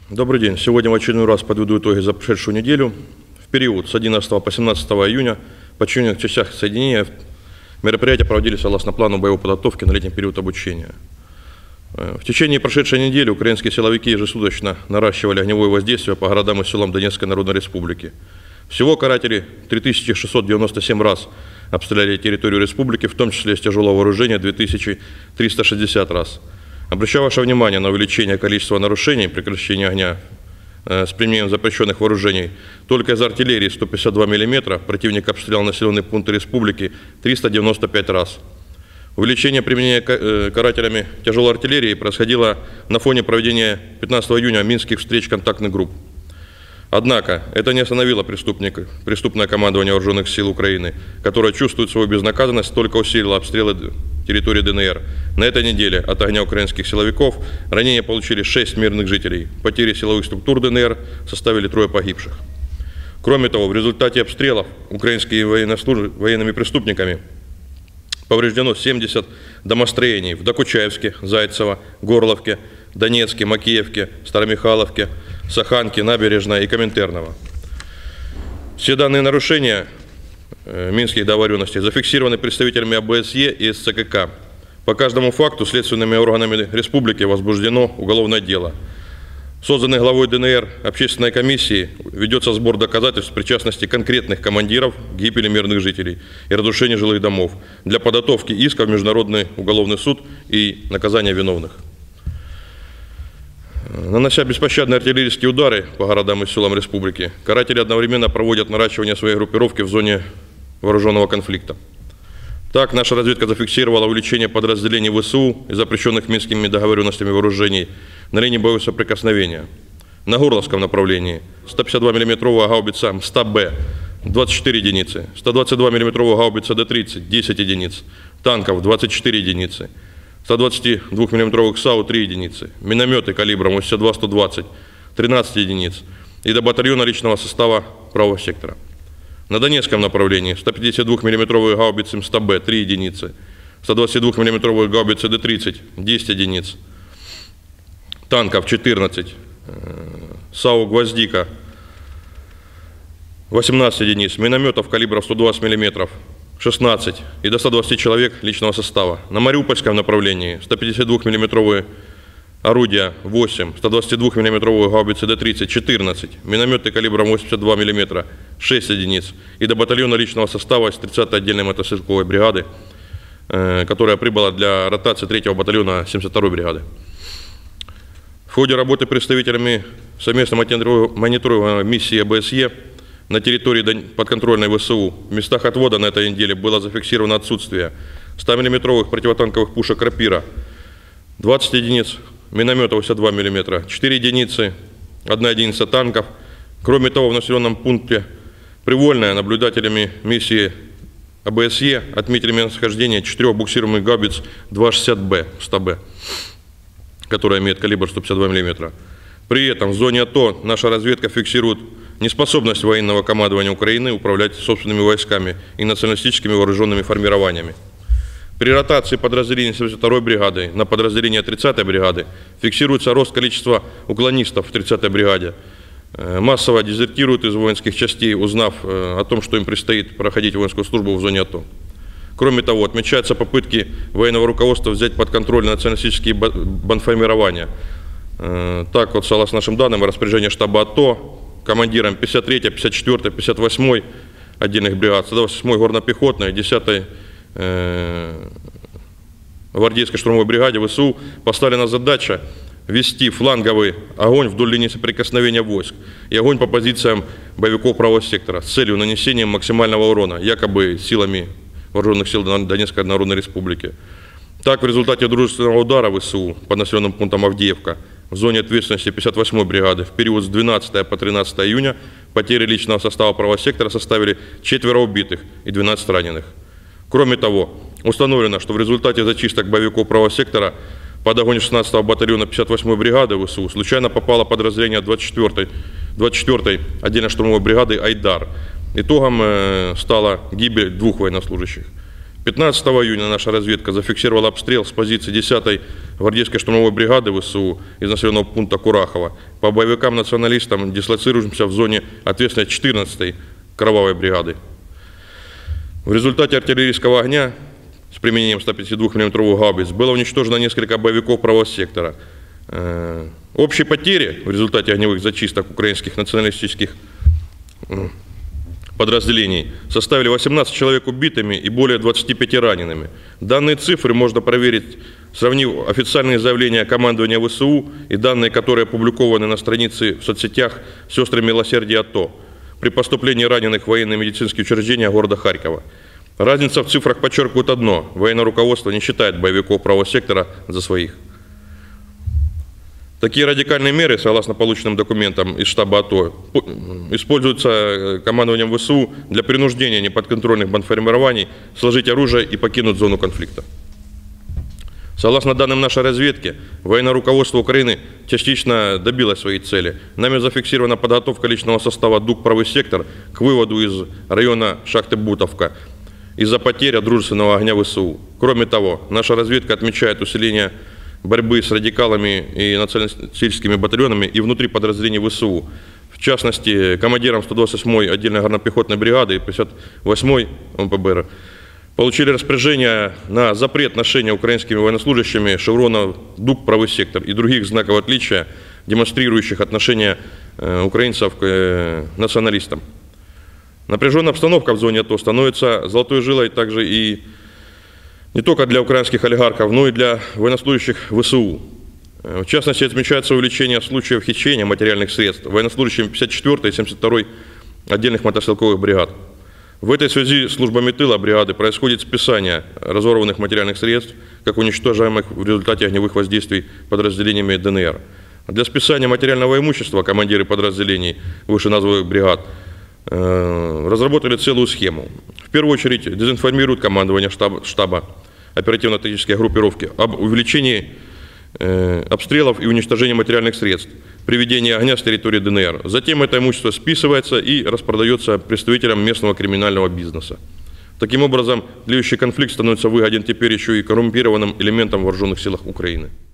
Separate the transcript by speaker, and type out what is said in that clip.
Speaker 1: Добрый день. Сегодня в очередной раз подведу итоги за прошедшую неделю. В период с 11 по 17 июня в подчиненных частях соединения мероприятия проводились согласно плану боевой подготовки на летний период обучения. В течение прошедшей недели украинские силовики ежесуточно наращивали огневое воздействие по городам и селам Донецкой Народной Республики. Всего каратели 3697 раз обстреляли территорию республики, в том числе из тяжелого вооружения 2360 раз. Обращаю ваше внимание на увеличение количества нарушений прекращения огня с применением запрещенных вооружений. Только из артиллерии 152 мм противник обстрелял населенные пункты республики 395 раз. Увеличение применения карателями тяжелой артиллерии происходило на фоне проведения 15 июня минских встреч контактных групп. Однако это не остановило преступное командование вооруженных сил Украины, которое чувствует свою безнаказанность, только усилило обстрелы территории ДНР. На этой неделе от огня украинских силовиков ранения получили 6 мирных жителей. Потери силовых структур ДНР составили 3 погибших. Кроме того, в результате обстрелов украинскими военными преступниками повреждено 70 домостроений в Докучаевске, Зайцево, Горловке, Донецке, Макеевке, Старомихайловке, Саханке, Набережной и Коминтерново. Все данные нарушения минских договоренностей зафиксированы представителями ОБСЕ и СЦКК. По каждому факту следственными органами республики возбуждено уголовное дело. Созданной главой ДНР общественной комиссии ведется сбор доказательств причастности конкретных командиров к гибели мирных жителей и разрушению жилых домов для подготовки иска в Международный уголовный суд и наказания виновных. Нанося беспощадные артиллерийские удары по городам и селам республики, каратели одновременно проводят наращивание своей группировки в зоне вооруженного конфликта. Так, наша разведка зафиксировала увеличение подразделений ВСУ и запрещенных минскими договоренностями вооружений на линии боевого соприкосновения. На Горловском направлении 152 мм гаубица МСТА-Б 24 единицы, 122 мм гаубица Д-30 10 единиц, танков 24 единицы, 122 мм САУ 3 единицы, минометы калибром 82-120 13 единиц и до батальона личного состава правого сектора. На Донецком направлении 152 мм гаубицы МСТА-Б 3 единицы, 122 мм гаубицы Д-30 10 единиц, танков 14, САУ «Гвоздика» 18 единиц, минометов калибров 120 мм 16 и до 120 человек личного состава. На Мариупольском направлении 152 мм орудия 8, 122 мм гаубицы Д-30 14, минометы калибром 82 мм 6 единиц и до батальона личного состава из 30-й отдельной мотострелковой бригады, которая прибыла для ротации 3-го батальона 72-й бригады. В ходе работы представителями совместной мониторинговой миссии ОБСЕ на территории подконтрольной ВСУ в местах отвода на этой неделе было зафиксировано отсутствие 100 мм противотанковых пушек «Рапира», 20 единиц минометов 82 мм, 4 единицы, 1 единица танков. Кроме того, в населенном пункте Привольное наблюдателями миссии ОБСЕ отметили местонахождение 4 буксируемых гаубиц 260Б, 100Б, которая имеет калибр 152 мм. При этом в зоне АТО наша разведка фиксирует неспособность военного командования Украины управлять собственными войсками и националистическими вооруженными формированиями. При ротации подразделений 72-й бригады на подразделение 30-й бригады фиксируется рост количества уклонистов в 30-й бригаде. Массово дезертируют из воинских частей, узнав о том, что им предстоит проходить воинскую службу в зоне АТО. Кроме того, отмечаются попытки военного руководства взять под контроль националистические бандформирования. Так вот, согласно нашим данным, распоряжение штаба АТО командирам 53-й, 54-й, 58-й отдельных бригад, 128-й горно-пехотной, 10-й гвардейской штурмовой бригаде ВСУ поставлена задача вести фланговый огонь вдоль линии соприкосновения войск и огонь по позициям боевиков правого сектора с целью нанесения максимального урона, якобы силами вооруженных сил Донецкой Народной Республики. Так, в результате дружественного удара ВСУ по населенным пунктам Авдеевка в зоне ответственности 58-й бригады в период с 12 по 13 июня потери личного состава правого сектора составили 4 убитых и 12 раненых. Кроме того, установлено, что в результате зачисток боевиков правого сектора под огонь 16-го батальона 58-й бригады ВСУ случайно попало подразделение 24-й отдельной штурмовой бригады «Айдар». Итогом стала гибель 2 военнослужащих. 15 июня наша разведка зафиксировала обстрел с позиции 10-й гвардейской штурмовой бригады ВСУ из населенного пункта Курахово по боевикам-националистам, дислоцирующимся в зоне ответственной 14-й кровавой бригады. В результате артиллерийского огня с применением 152 мм гаубиц было уничтожено несколько боевиков правого сектора. Общие потери в результате огневых зачисток украинских националистических подразделений составили 18 человек убитыми и более 25 ранеными. Данные цифры можно проверить, сравнив официальные заявления командования ВСУ и данные, которые опубликованы на странице в соцсетях «Сестры милосердия АТО» при поступлении раненых в военно-медицинские учреждения города Харькова. Разница в цифрах подчеркивает одно: военное руководство не считает боевиков правого сектора за своих. Такие радикальные меры, согласно полученным документам из штаба АТО, используются командованием ВСУ для принуждения неподконтрольных бандформирований сложить оружие и покинуть зону конфликта. Согласно данным нашей разведки, военное руководство Украины частично добилось своей цели. Нами зафиксирована подготовка личного состава ДУК «Правый сектор» к выводу из района шахты Бутовка из-за потери от дружественного огня ВСУ. Кроме того, наша разведка отмечает усиление борьбы с радикалами и националистическими батальонами и внутри подразделений ВСУ. В частности, командиром 128-й отдельной горнопехотной бригады и 58-й МПБР получили распоряжение на запрет ношения украинскими военнослужащими шевронов ДУК «Правый сектор» и других знаков отличия, демонстрирующих отношение украинцев к националистам. Напряженная обстановка в зоне АТО становится золотой жилой также и не только для украинских олигархов, но и для военнослужащих ВСУ. В частности, отмечается увеличение случаев хищения материальных средств военнослужащими 54-й и 72-й отдельных мотострелковых бригад. В этой связи службами тыла бригады происходит списание разорванных материальных средств, как уничтожаемых в результате огневых воздействий подразделениями ДНР. Для списания материального имущества командиры подразделений вышеназванных бригад разработали целую схему. В первую очередь дезинформируют командование штаба оперативно-тактической группировки об увеличении обстрелов и уничтожении материальных средств при ведении огня с территории ДНР. Затем это имущество списывается и распродается представителям местного криминального бизнеса. Таким образом, тлеющий конфликт становится выгоден теперь еще и коррумпированным элементам в вооруженных силах Украины.